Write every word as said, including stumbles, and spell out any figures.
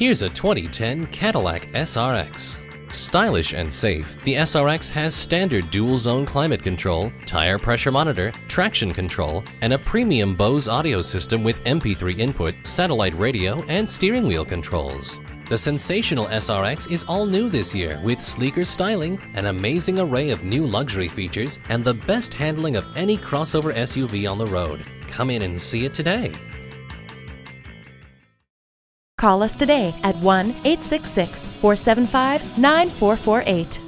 Here's a twenty ten Cadillac S R X. Stylish and safe, the S R X has standard dual-zone climate control, tire pressure monitor, traction control, and a premium Bose audio system with M P three input, satellite radio, and steering wheel controls. The sensational S R X is all new this year with sleeker styling, an amazing array of new luxury features, and the best handling of any crossover S U V on the road. Come in and see it today. Call us today at one eight six six, four seven five, nine four four eight.